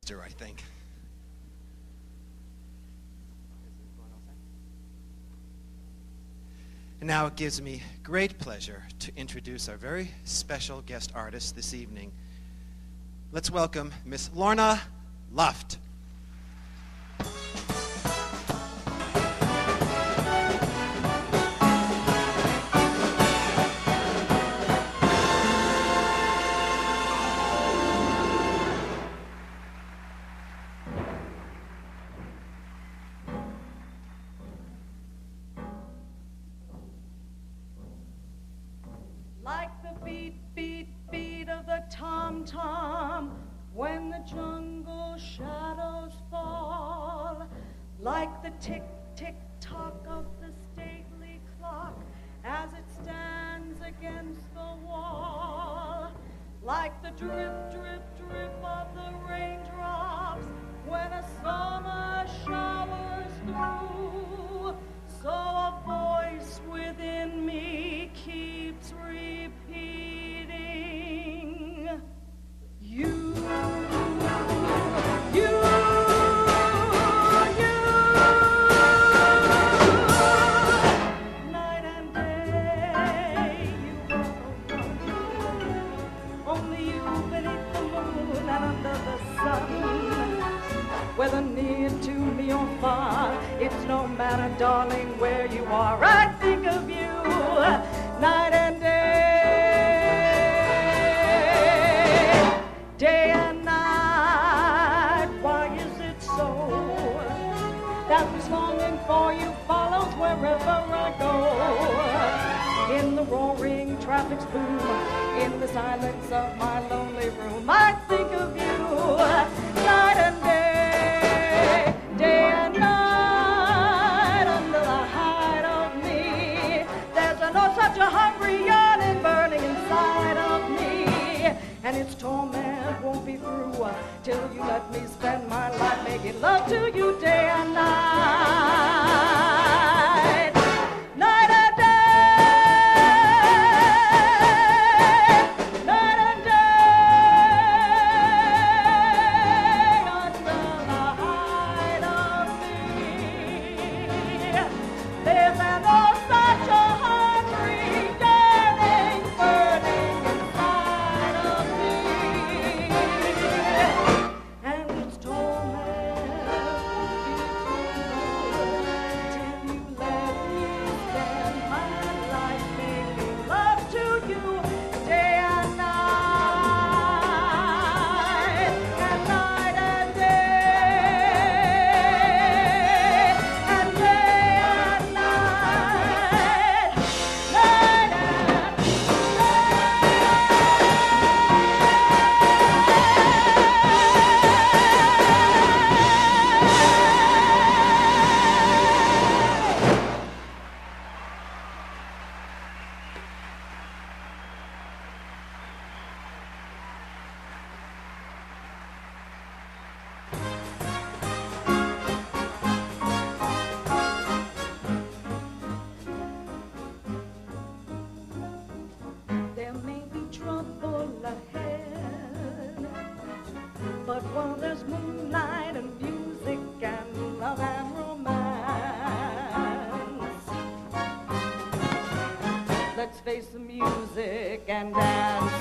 I think. And now it gives me great pleasure to introduce our very special guest artist this evening. Let's welcome Miss Lorna Luft. Like the beat, beat, beat of the tom-tom when the jungle shadows fall. Like the tick, tick, tock of the stately clock as it stands against the wall. Like the drip, drip, drip of the raindrops when a summer showers through. So a voice within me keeps repeating, you, you, you. Night and day, you are the one. Only you beneath the moon and under the sun. Whether near to me or far, it's no matter, darling, where you are. I think of you night and day and night. Why is it so that this longing for you follows wherever I go? In the roaring traffic's boom, in the silence of my lonely room, I think of you night and day, day and night. Under the hide of me, there's such a hungry yearning burning inside of me, and its torment won't be through till you let me spend my life making love to you day and night. Night and day, night and day, under the hide of me, there's such a hungry yearning burning inside of me, and its torment till you let me spend my life making love to you day and night, and night and day, and day and night, night and there may be trouble ahead, but while there's moonlight and music and love and romance, let's face the music and dance.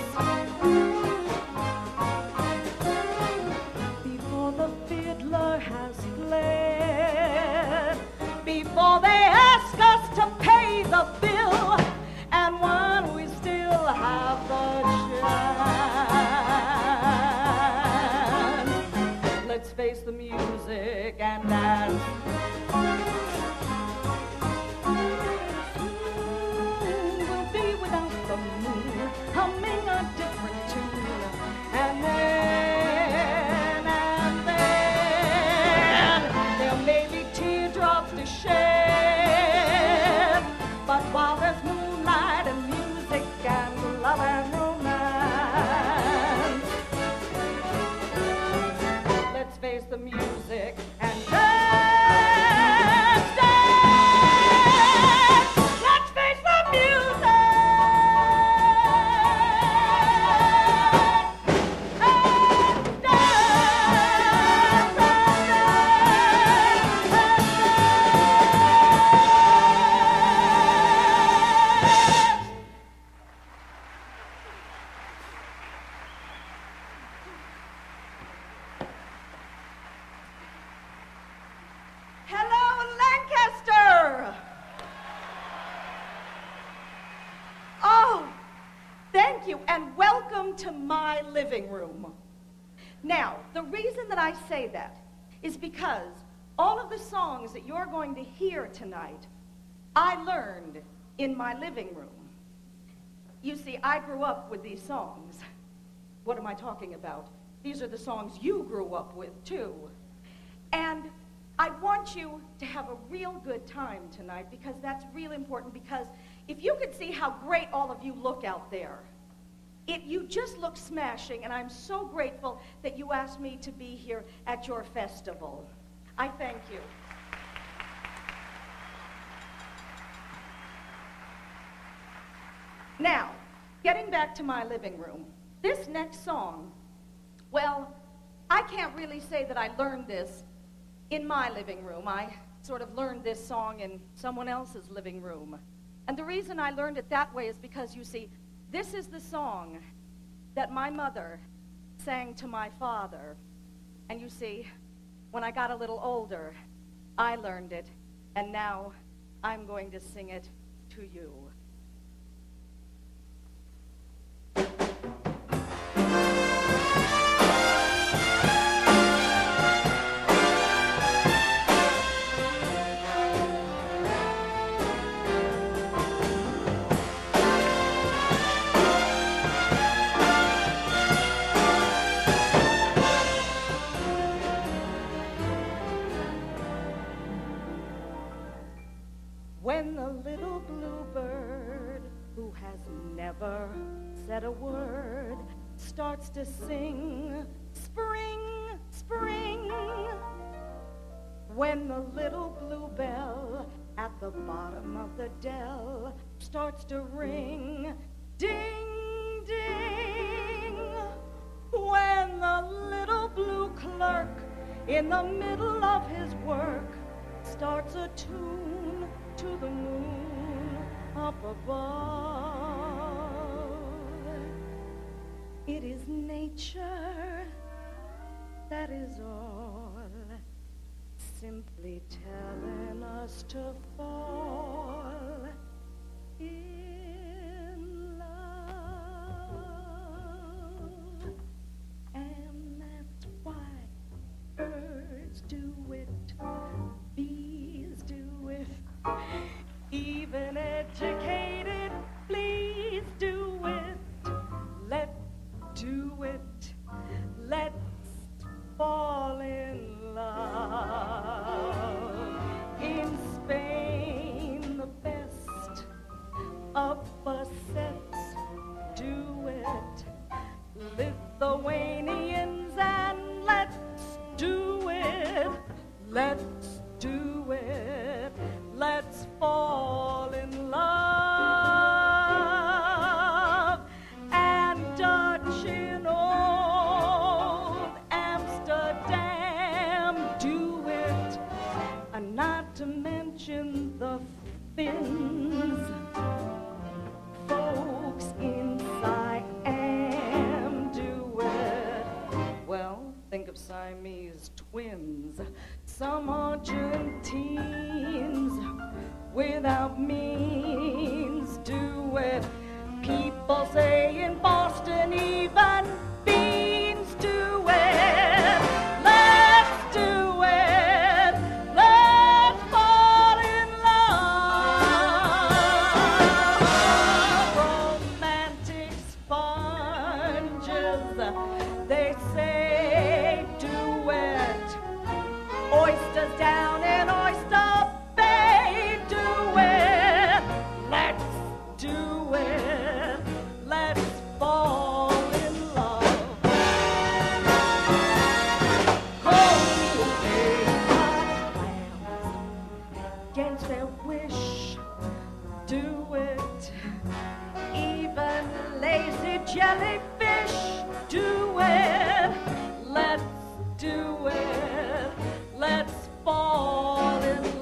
Before the fiddler has fled, before they ask us to pay the bill, and while we still have the chance, let's face the music and dance. Soon we'll be without the moon, humming a different tune, and then there may be teardrops to shed, but while there's moonlight and music and love and romance, let's face the music and dance. Thank you, and welcome to my living room. Now, the reason that I say that is because all of the songs that you're going to hear tonight, I learned in my living room. You see, I grew up with these songs. What am I talking about? These are the songs you grew up with, too. And I want you to have a real good time tonight, because that's real important, because if you could see how great all of you look out there, you just look smashing, and I'm so grateful that you asked me to be here at your festival. I thank you. Now, getting back to my living room, this next song, well, I can't really say that I learned this in my living room. I sort of learned this song in someone else's living room. And the reason I learned it that way is because, you see, this is the song that my mother sang to my father. And you see, when I got a little older, I learned it, and now I'm going to sing it to you. When the little bluebird, who has never said a word, starts to sing, spring, spring. When the little bluebell at the bottom of the dell starts to ring, ding, ding. When the little blue clerk in the middle of his work starts a tune to the moon up above. It is nature, that is all, simply telling us to fall in love. And that's why birds do it, bees do it, even educated, please do it. Let's do it. Let's fall in love. In Spain, the best of us sets do it. Lithuanians, and let's do it. Let's do it. Let's fall in love. And Dutch in old Amsterdam do it. And not to mention the Finns, folks in Siam do it. Well, think of Siamese twins. Some Argentines without means do it. People say in Boston even beans do it. Let's do it. Let's fall in love. Romantic sponges, they say do it. Oysters down in Oyster Bay do it. Let's do it. Let's fall in love. Cold clams against their wish do it. Even lazy jellyfish do it. Let's do it. Let's fall in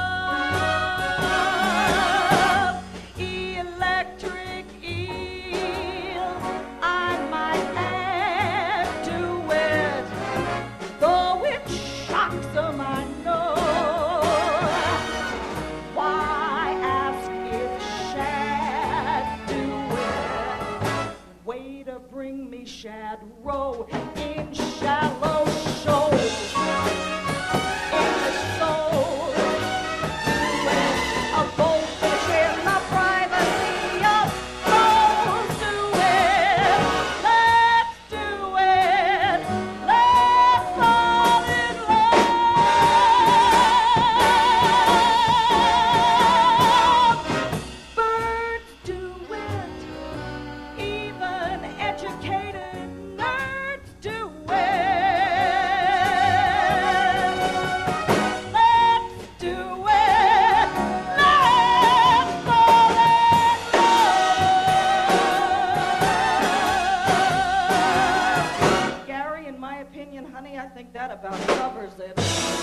love. Electric eel, I might add to it, though it shocks them, I know. Why ask if shad do it? shad row in shallow shoals. In the soul, doing a goldfish in the privacy of souls. Do it, let's do it, let's fall in love. Birds do it, even educated nerds do it. Let's do it. Let's fall in love. Gary, in my opinion, honey, I think that about covers it.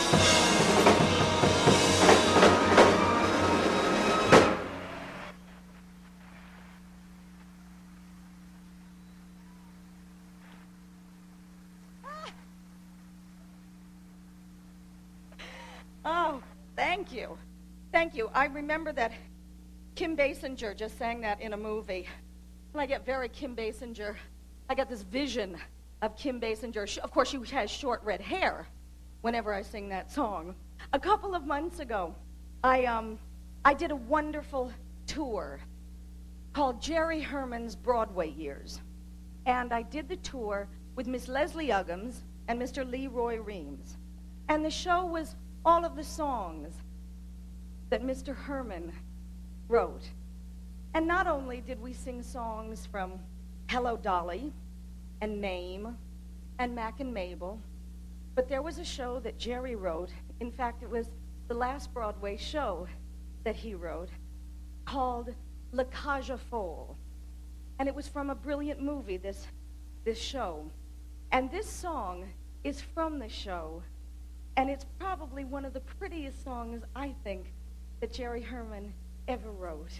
Oh, thank you. Thank you. I remember that Kim Basinger just sang that in a movie. When I get very Kim Basinger, I get this vision of Kim Basinger. Of course, she has short red hair whenever I sing that song. A couple of months ago, I did a wonderful tour called Jerry Herman's Broadway Years. And I did the tour with Miss Leslie Uggams and Mr. Leroy Reams. And the show was all of the songs that Mr. Herman wrote. And not only did we sing songs from Hello Dolly and Name and Mac and Mabel, but there was a show that Jerry wrote. In fact, it was the last Broadway show that he wrote, called La Cage aux Folles. And it was from a brilliant movie, this show. And this song is from the show. And it's probably one of the prettiest songs, I think, that Jerry Herman ever wrote.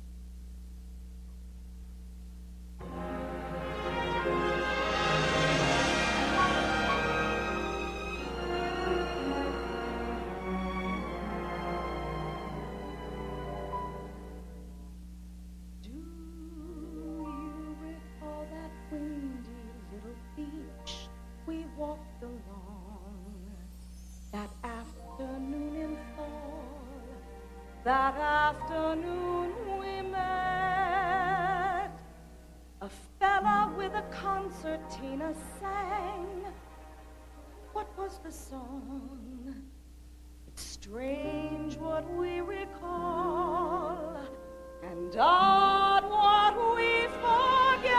Do you recall that windy little beach we walked along? That afternoon in fall, that afternoon we met. A fella with a concertina sang. What was the song? It's strange what we recall, and odd what we forget.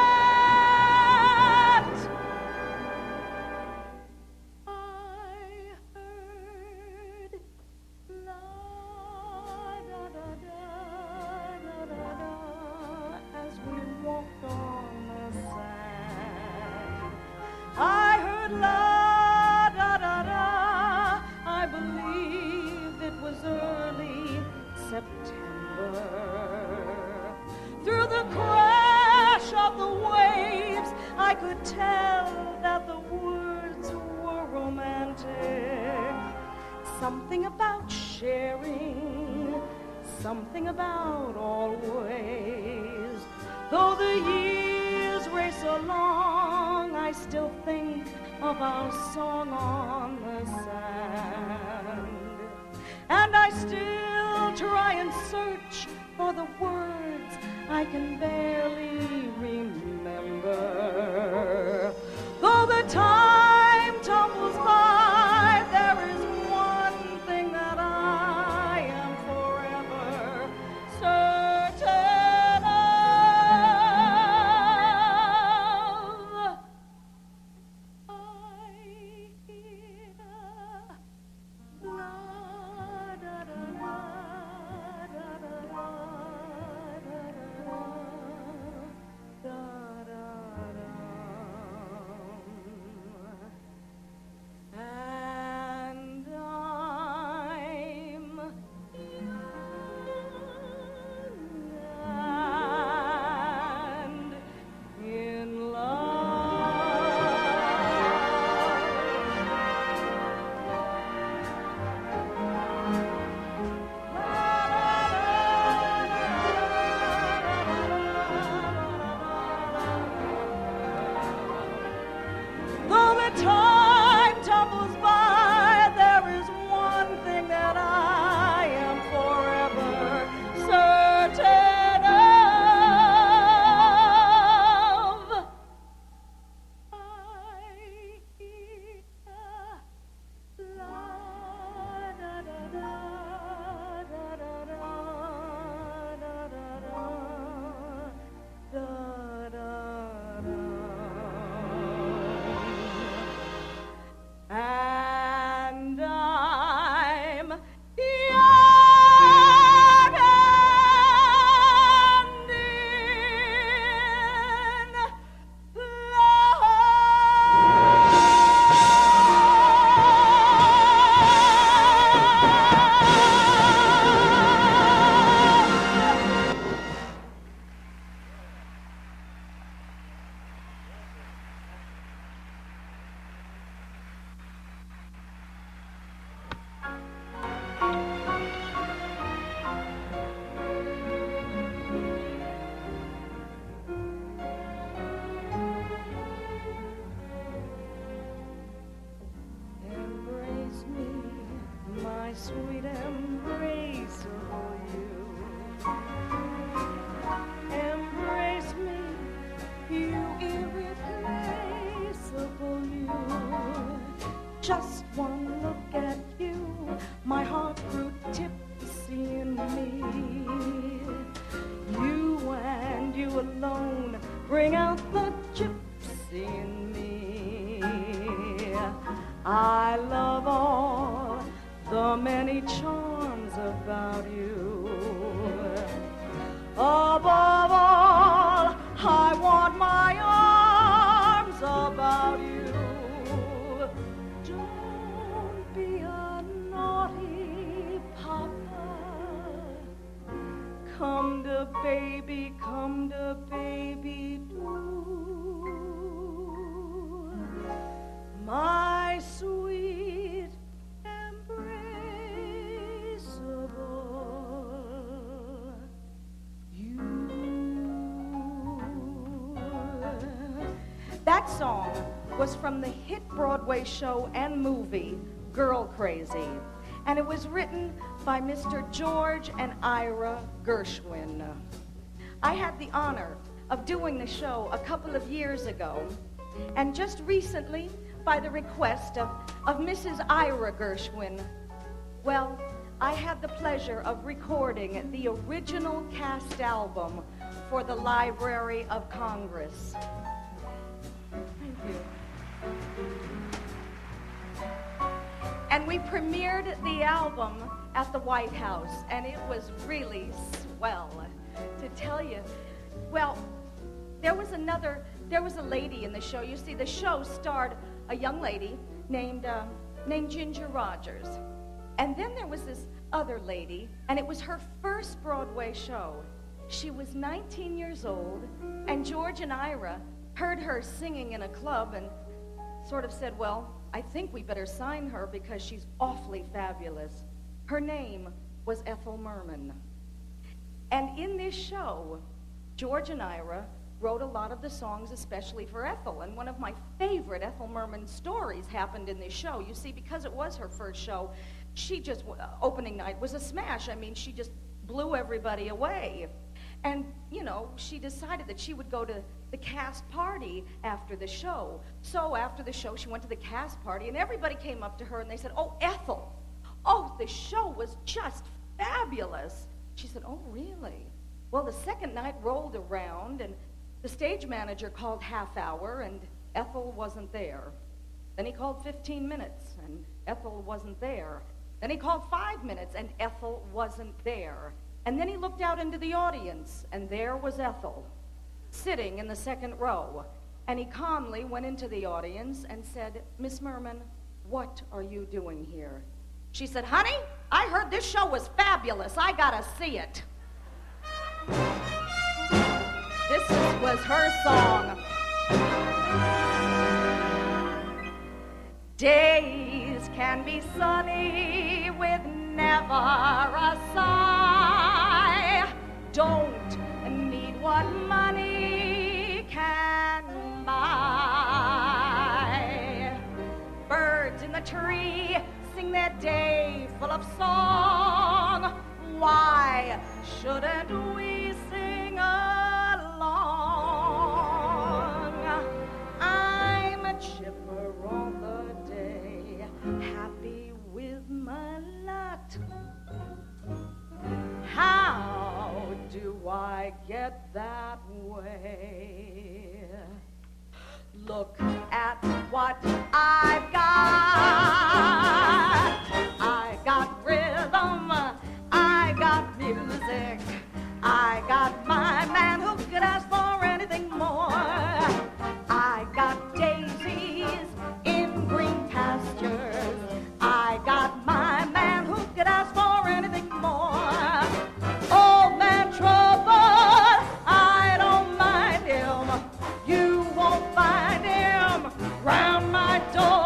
Through the crash of the waves, I could tell that the words were romantic. Something about sharing, something about always. Though the years race along, I still think of our song on the sand. And I still try and search for the words I can barely remember. Though the time tumbles by, there is one thing that I am forever certain of. I hear bring out the gypsy in me. I love all the many charms about you. Above all, I want my arms about you. Don't be a naughty papa. Come to baby do. My sweet embraceable you. That song was from the hit Broadway show and movie Girl Crazy, and it was written by Mr. George and Ira Gershwin. I had the honor of doing the show a couple of years ago, and just recently, by the request of Mrs. Ira Gershwin, well, I had the pleasure of recording the original cast album for the Library of Congress. Thank you. And we premiered the album at the White House, and it was really swell, to tell you. Well, there was a lady in the show. You see, the show starred a young lady named Ginger Rogers. And then there was this other lady, and it was her first Broadway show. She was 19 years old, and George and Ira heard her singing in a club and sort of said, well, I think we better sign her because she's awfully fabulous. Her name was Ethel Merman. And in this show, George and Ira wrote a lot of the songs especially for Ethel. And one of my favorite Ethel Merman stories happened in this show. You see, because it was her first show, she just, opening night was a smash. I mean, she just blew everybody away. And, you know, she decided that she would go to the cast party after the show. So after the show, she went to the cast party, and everybody came up to her, and they said, oh, Ethel, oh, the show was just fabulous. She said, oh, really? Well, the second night rolled around, and the stage manager called half hour, and Ethel wasn't there. Then he called 15 minutes, and Ethel wasn't there. Then he called 5 minutes, and Ethel wasn't there. And then he looked out into the audience, and there was Ethel, sitting in the second row. And he calmly went into the audience and said, Miss Merman, what are you doing here? She said, honey, I heard this show was fabulous. I gotta see it. This was her song. Days can be sunny with never a sigh. Don't need what money can buy. Birds in the tree sing their day full of song. Why shouldn't we sing along? I'm a chipper all the day, happy with my lot. How do I get that way? Look at what I've got. I got rhythm, I got music, I got my man who could ask for anything more. I got daisies in green pastures, I got my man who could ask for anything more. Old man trouble, I don't mind him, you won't find him round my door.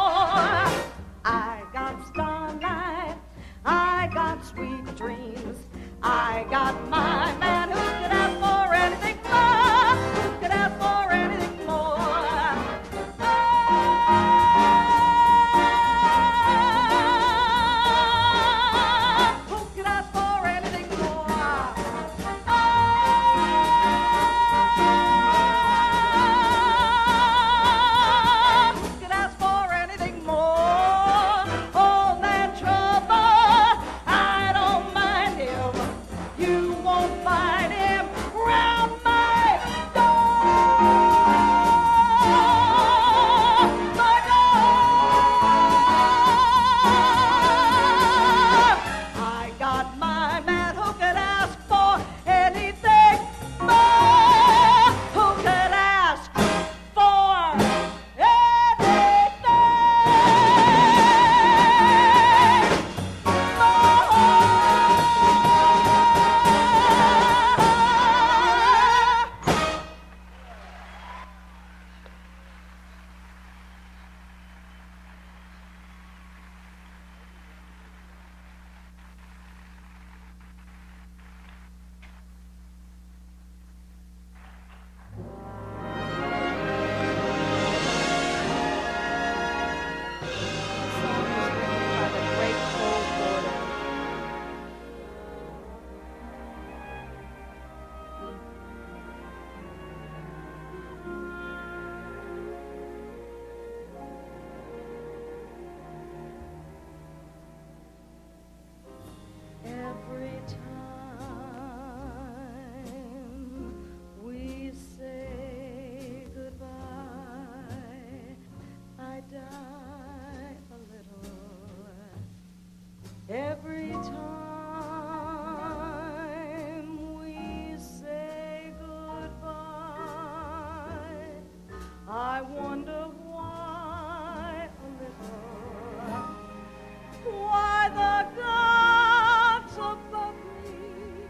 I wonder why a little, why the gods above me,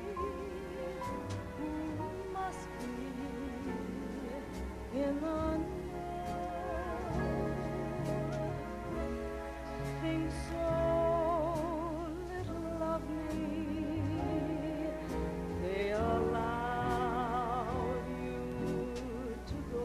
who must be in the think so little of me, they allowed you to go.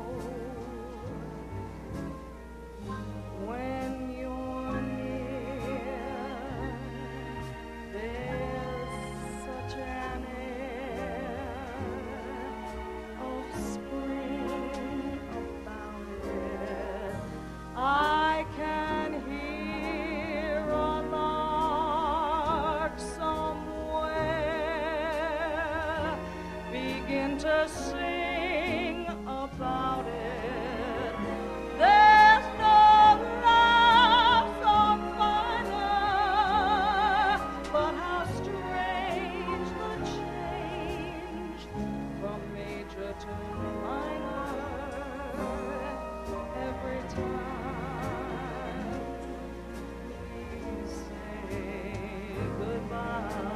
When you're near, there's such an air of spring about it. I can hear a lark somewhere begin to sing about it. There's no love so finer, but how strange the change from major to minor every time we say goodbye.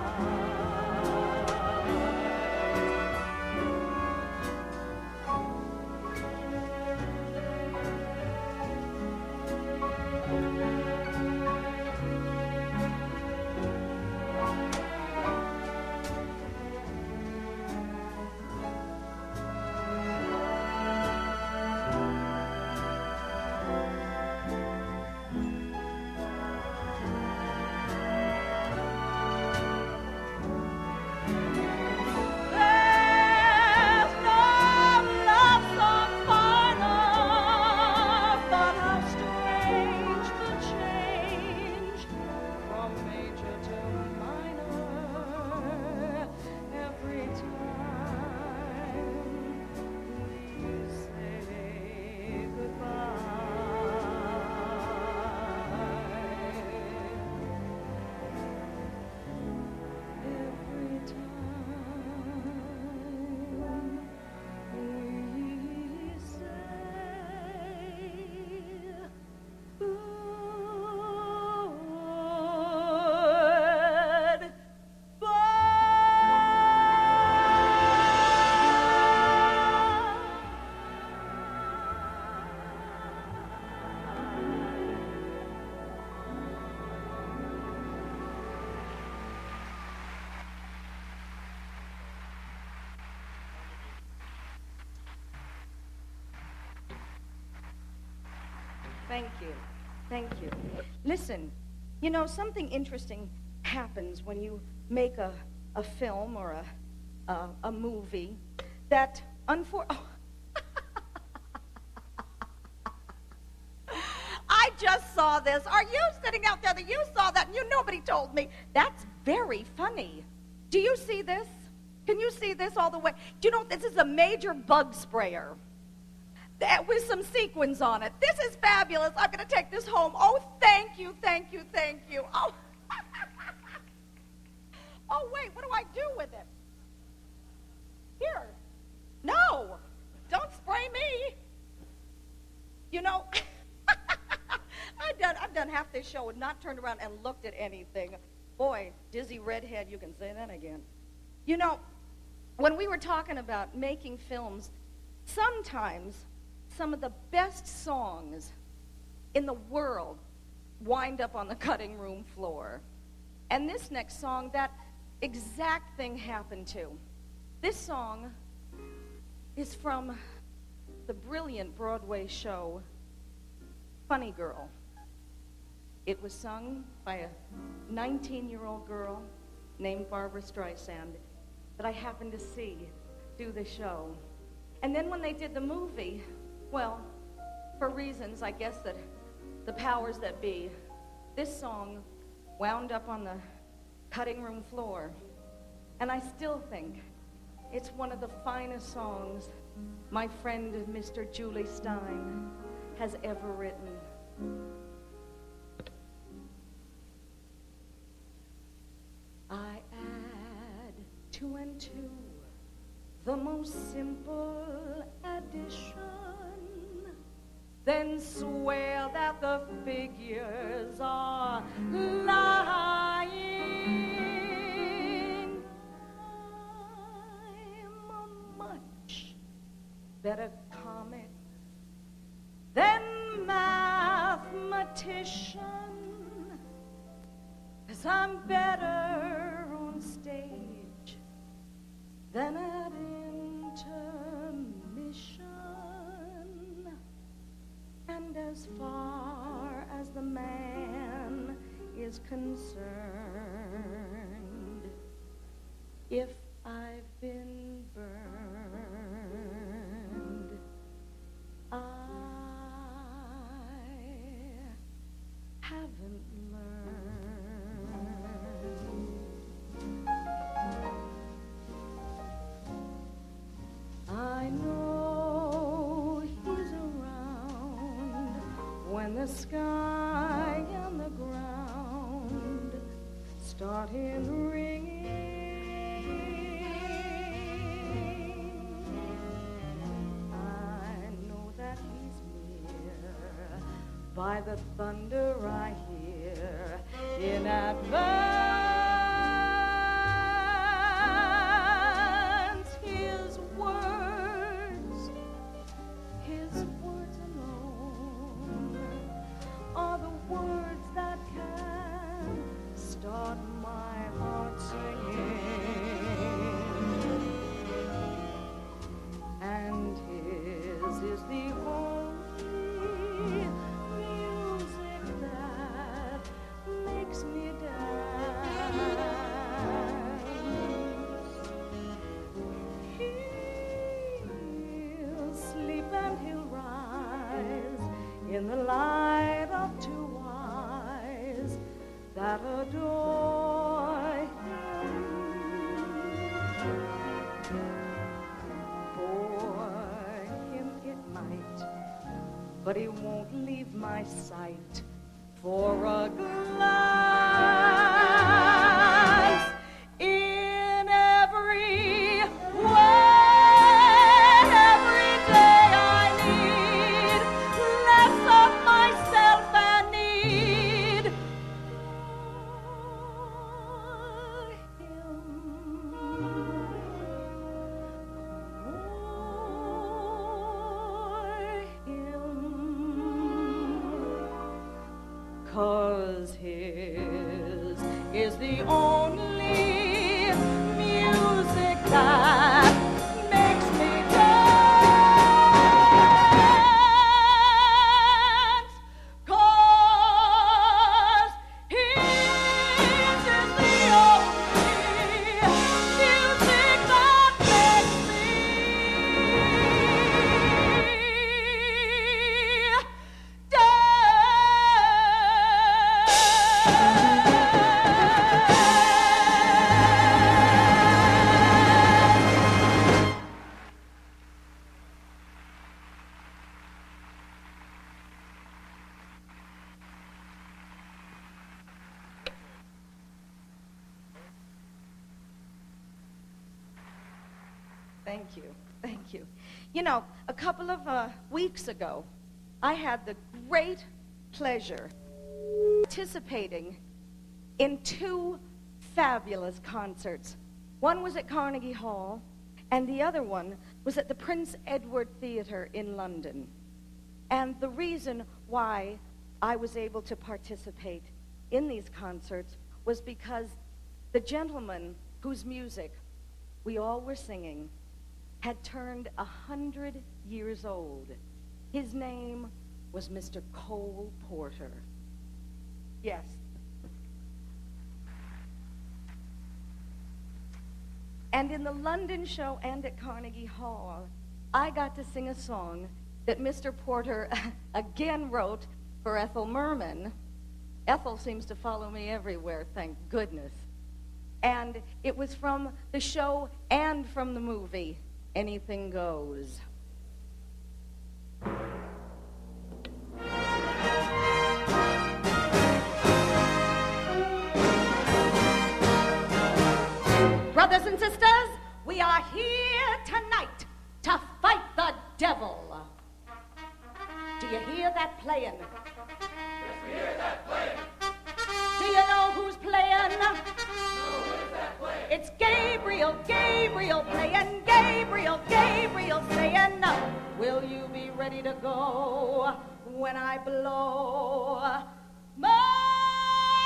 There's no love so finer, but how strange the change from major to minor every time we say goodbye. Every time we say Thank you. Thank you. Listen, you know, something interesting happens when you make a film or a movie that I just saw this. Are you sitting out there that you saw that and nobody told me? That's very funny. Do you see this? Can you see this all the way? Do you know this is a major bug sprayer? With some sequins on it. This is fabulous. I'm going to take this home. Oh, thank you, thank you, thank you. Oh, oh wait, what do I do with it? Here. No, don't spray me. You know, I've done half this show and not turned around and looked at anything. Boy, dizzy redhead, you can say that again. You know, when we were talking about making films, sometimes some of the best songs in the world wind up on the cutting room floor. And this next song, that exact thing happened to. This song is from the brilliant Broadway show, Funny Girl. It was sung by a 19-year-old girl named Barbara Streisand that I happened to see do the show. And then when they did the movie, well, for reasons, I guess, that the powers that be, this song wound up on the cutting room floor. And I still think it's one of the finest songs my friend Mr. Julie Stein has ever written. I add 2 and 2, the most simple addition. then swear that the figures are lying. I'm a much better comic than mathematician, 'cause I'm better on stage than at intermission. And as far as the man is concerned, if I've been burned, I haven't learned. I know he's around when the sky and the ground start in ringing. I know that he's near by the thunder I hear in advance. His words alone are the words that can start my heart singing. And his is the only music that makes me dance. He'll sleep and he'll rise in the light of two eyes that adore him. For him it might, but he won't leave my sight for a glance in every way. Every day I need less of myself and need him. 'Cause his is the only music that makes me dance. 'Cause his is the only music that makes me Thank you. Thank you. You know, a couple of weeks ago, I had the great pleasure participating in two fabulous concerts. One was at Carnegie Hall, and the other one was at the Prince Edward Theatre in London. And the reason why I was able to participate in these concerts was because the gentleman whose music we all were singing had turned 100 years old. His name was Mr. Cole Porter. Yes. And in the London show and at Carnegie Hall, I got to sing a song that Mr. Porter again wrote for Ethel Merman. Ethel seems to follow me everywhere, thank goodness. And it was from the show and from the movie, Anything Goes. Brothers and sisters, we are here tonight to fight the devil. Do you hear that playing? Yes, we hear that playing. Do you know who's playing? No, who's that playing? It's Gabriel, Gabriel playing, Gabriel, Gabriel saying, will you be ready to go when I blow my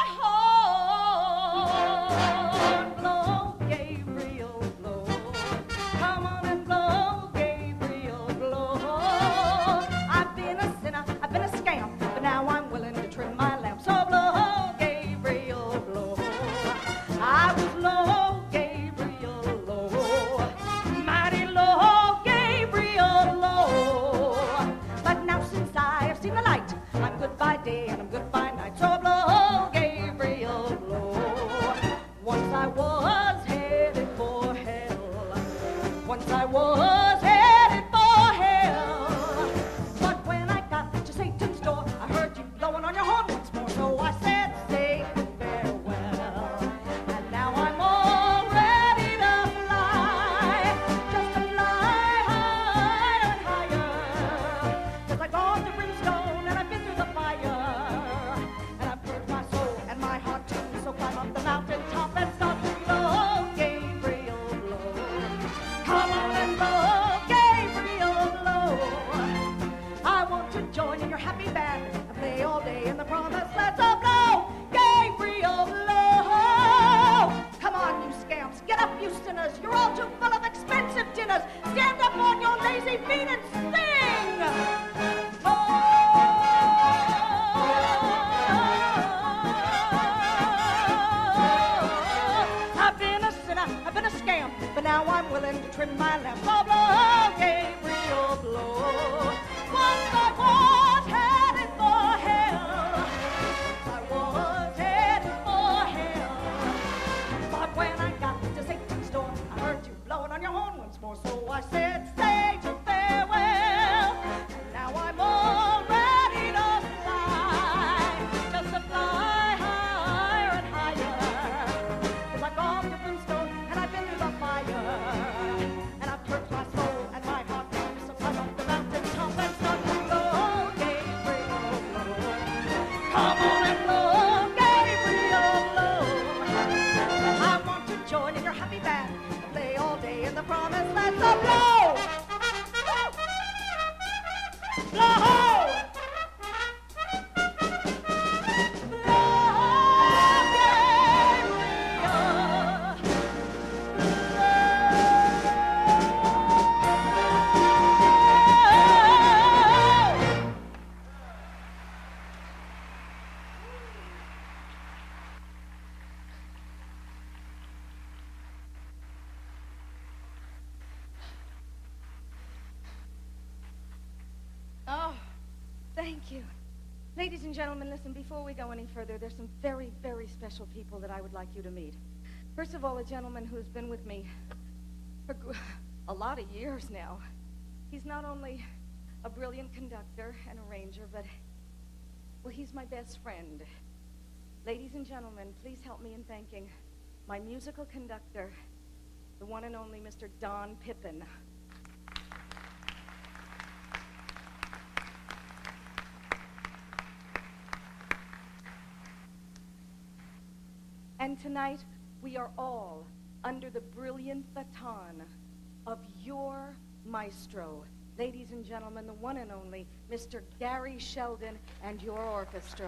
horn? Blow, Gabriel, blow. Come on and blow, Gabriel, blow. I've been a sinner, I've been a scamp, but now I'm willing to trim my lamp. So blow, Gabriel, blow. I was low, Gabriel, low. Mighty low, Gabriel, low. But now since I have seen the light, I'm good by day and I'm good by night. So blow, Gabriel, blow. Once I was headed for hell. Once I was headed for hell. But when I got to Satan's door, I heard you blowing on your horn once more. So I said, Satan, farewell. And now I'm all ready to fly. Just to fly higher and higher. 'Cause I've gone through brimstone and I've been through the fire. And I've purged my soul and my heart too. So climb up the mountain top and start to blow, Gabriel, blow. Come on and blow, Gabriel, blow. I want to join in your happy band and play all day in the promised land. So blow, Gabriel, blow. Come on, you scamps, get up, you sinners. You're all too full of expensive dinners. Stand up on your lazy feet and sing. I've been a sinner, I've been a scamp, but now I'm willing to trim my lamp. So blow, Gabriel, blow. Once I was headed for hell. Once I was headed for hell. But when I got to Satan's door, I heard you blowing on your horn once more. So I said, Satan, farewell. And now I'm all ready to fly. Just to fly higher and higher. 'Cause I've gone through brimstone and I've been through the fire. And I've purged my soul and my heart too. So climb up the mountain top and start to blow, Gabriel, blow. Come on and blow, Gabriel, blow. I want to join in your happy band and play all day in the promised land. So blow! Blow! Oh, thank you. Ladies and gentlemen, listen, before we go any further, there's some very, very special people that I would like you to meet. First of all, a gentleman who's been with me for a lot of years now. He's not only a brilliant conductor and arranger, but, well, he's my best friend. Ladies and gentlemen, please help me in thanking my musical conductor, the one and only Mr. Don Pippin. And tonight, we are all under the brilliant baton of your maestro. Ladies and gentlemen, the one and only Mr. Gary Sheldon and your orchestra.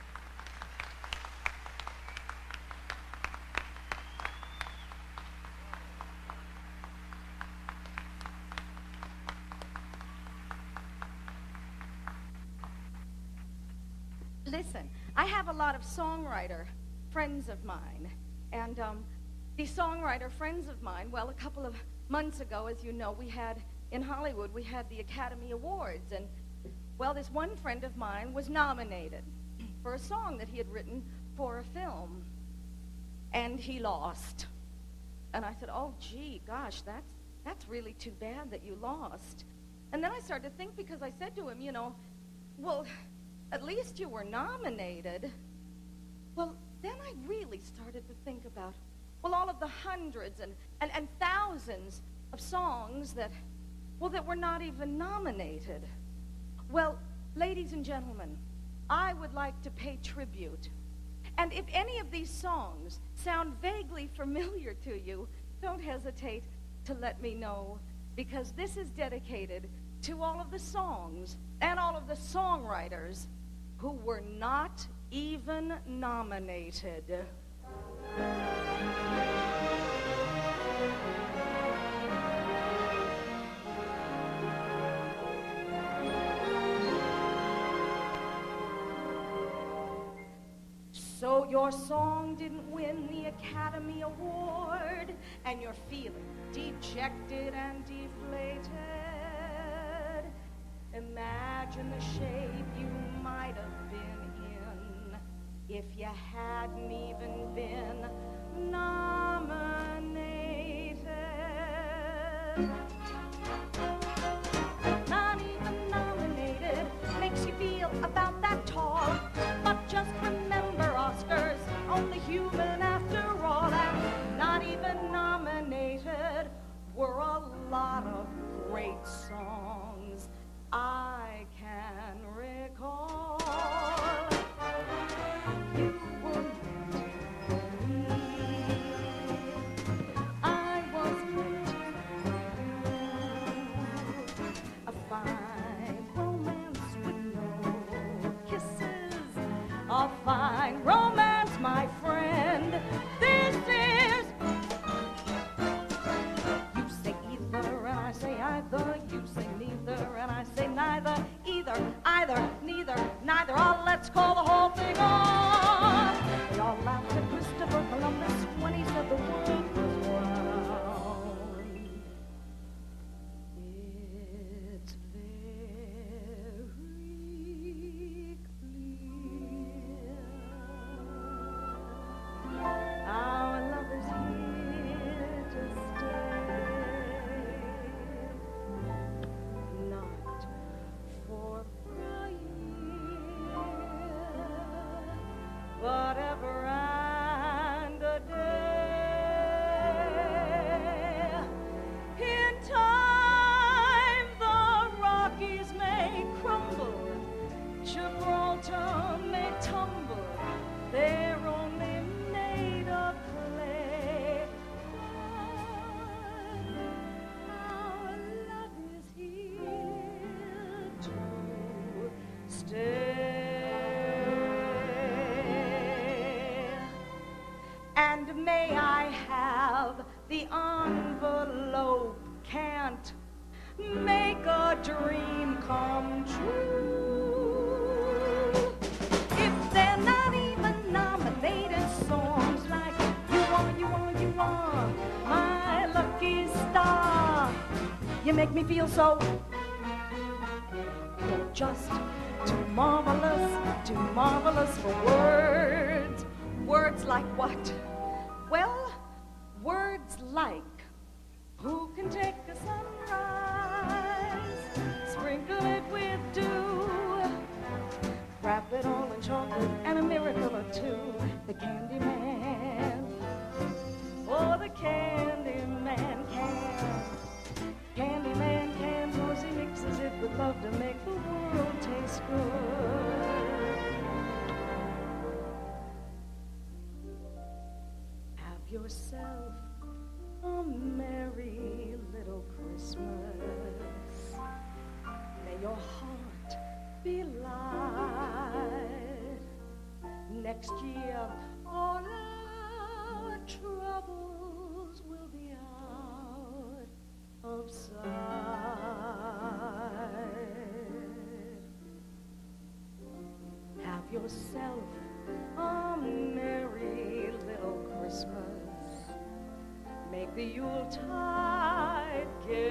Listen, I have a lot of songwriter friends of mine, and these songwriter friends of mine, well, a couple of months ago, as you know, in Hollywood, we had the Academy Awards, and, well, this one friend of mine was nominated for a song that he had written for a film, and he lost. And I said, oh, gee, gosh, that's really too bad that you lost. And then I started to think, because I said to him, you know, well, at least you were nominated. Well, then I really started to think about, well, all of the hundreds and thousands of songs that were not even nominated. Well, Ladies and gentlemen, I would like to pay tribute. And if any of these songs sound vaguely familiar to you, don't hesitate to let me know, because this is dedicated to all of the songs and all of the songwriters who were not even nominated. So your song didn't win the Academy Award, and you're feeling dejected and deflated. Imagine the shape you might have been in if you hadn't even been nominated. Not even nominated makes you feel about that tall, but just remember, Oscars, only human after all, and not even nominated were a lot of great songs I can recall. You were meant for me. I was meant for you. A fine romance with no kisses. A fine romance, my friend. This is. You say either and I say either. You say neither and I say neither. Either, neither, neither. Oh, let's call the whole thing on. We all laughed at Christopher Columbus when he said the world was round. It's very clear our love is here to stay, not for a year, but ever and a day. In time, the Rockies may crumble, Gibraltar may tumble, they're only made of clay. But our love is here to stay. And may I have the envelope, can't make a dream come true. If they're not even nominated, songs like you are my lucky star. You make me feel so. You're just too marvelous for words. Words like what? Well, words like, who can take a sunrise, sprinkle it with dew, wrap it all in chocolate and a miracle or two. The candy man, oh, the candy man can. Candy man can, 'cause he mixes it with love to make the world taste good. Have yourself a merry little Christmas. May your heart be light. Next year, all our troubles will be out of sight. Have yourself a merry little Christmas. Make the Yuletide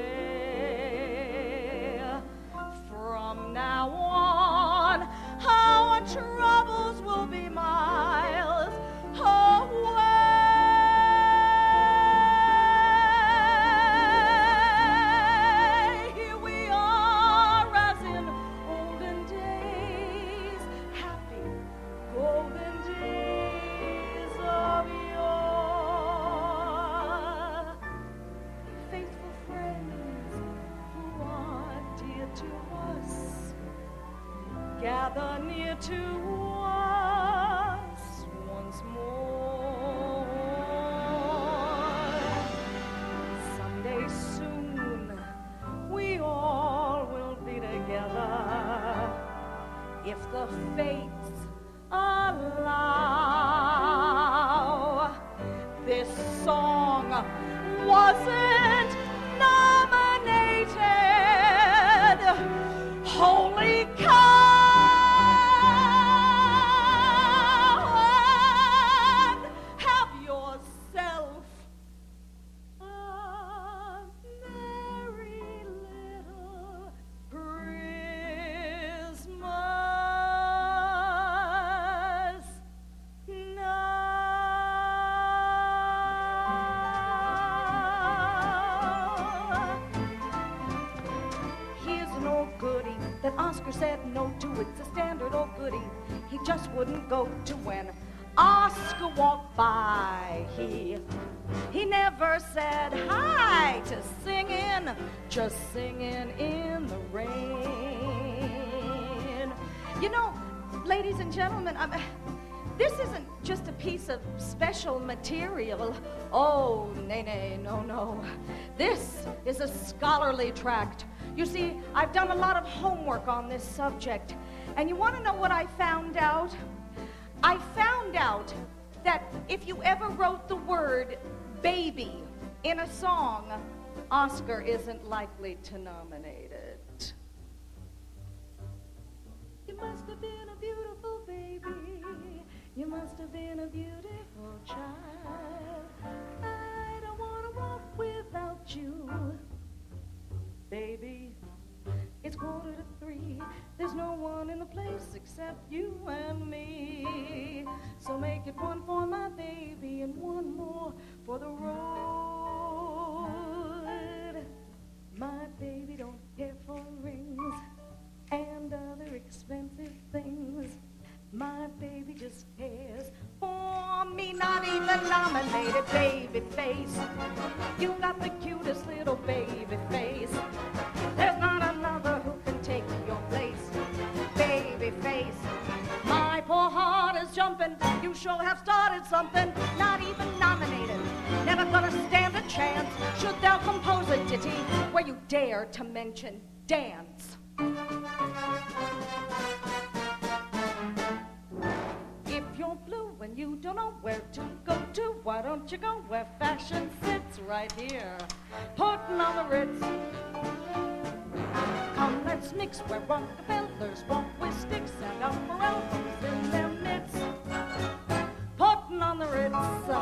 gay. From now on, our troubles will be miles away. Here we are as in olden days, happy golden days of yore. Faithful friends gather near to us once more. Someday soon we all will be together if the fates allow. This song wasn't nominated. Holy cow! And have yourself a merry little Christmas now. Here's an old goodie that Oscar said no to. It's a standard old goodie he just wouldn't go to. When Oscar walked by, he never said hi to singing, just singing in the rain. You know, ladies and gentlemen, this isn't just a piece of special material. Oh, nay, no. This is a scholarly tract. You see, I've done a lot of homework on this subject. And you want to know what I found out? I found out that if you ever wrote the word baby in a song, Oscar isn't likely to nominate it. You must have been a beautiful baby. You must have been a beautiful child. I don't want to walk without you, baby. It's 2:45. There's no one in the place except you and me. So make it one for my baby and one more for the road. My baby don't care for rings and other expensive things. My baby just cares for me. Not even nominated, baby face. You got the cutest little baby face. There's not another who can take your place, baby face. My poor heart is jumping. You sure have started something. Not even nominated, never gonna stand a chance. Should thou compose a ditty where you dare to mention dance? If you're blue and you don't know where to go to, why don't you go where fashion sits? Right here, putting on the Ritz. Come, let's mix where Rockefellers walk with sticks and umbrellas in their mitts. Putting on the Ritz.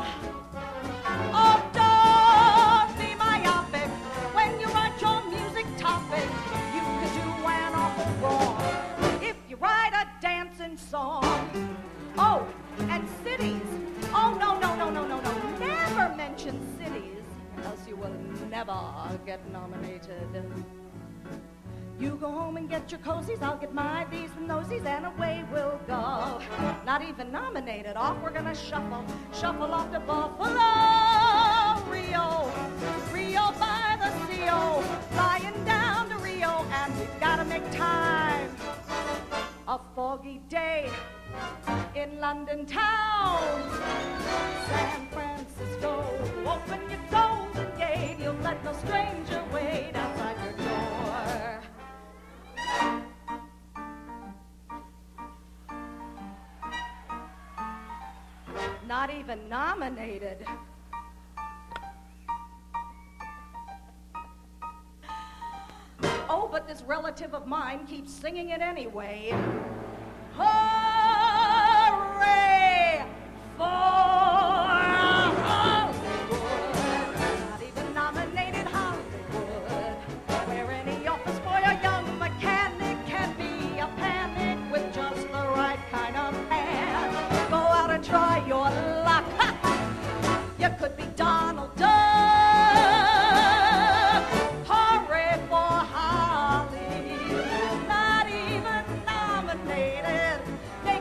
Oh, don't be myopic when you write your music topic. You could do an awful wrong if you write a dancing song. Oh, and cities. Oh, no. Never mention cities, else you will never get nominated. You go home and get your cozies, I'll get my these and thosies, and away we'll go. Not even nominated, off we're gonna shuffle off to Buffalo, Rio by the CO, flying down to Rio, and we've gotta make time. A foggy day in London town, San Francisco, open your golden gate, you'll let no stranger wait outside your door. Not even nominated. Oh, but this relative of mine keeps singing it anyway. Hooray for Hollywood. Not even nominated Hollywood, where any office boy or young mechanic can be a panic with just the right kind of hand. Go out and try your luck. You could be Donald Duck. Hooray for Hollywood. Not even nominated. They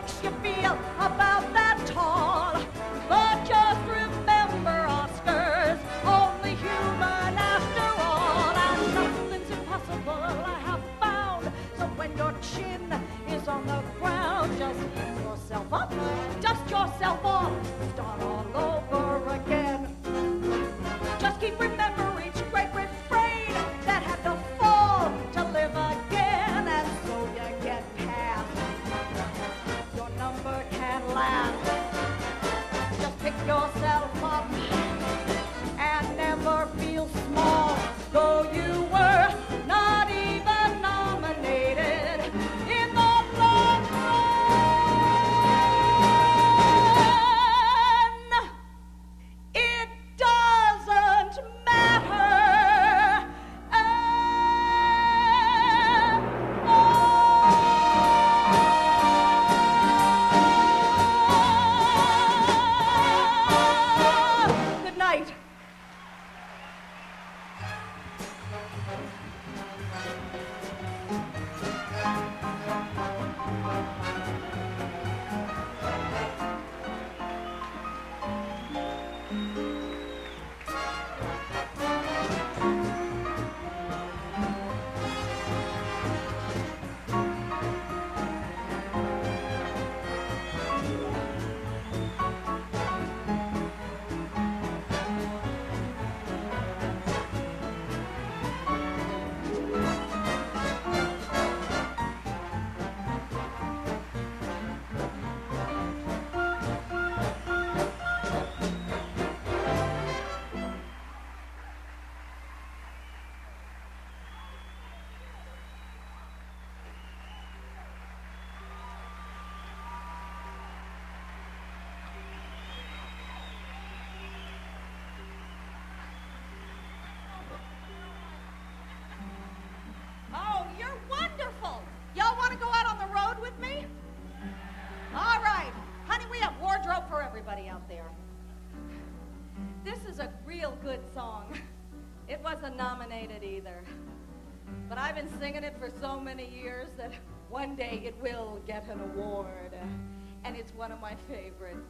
I've been singing it for so many years that one day it will get an award, and it's one of my favorites.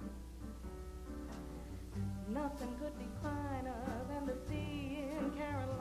Nothing could be finer than the sea in Carolina.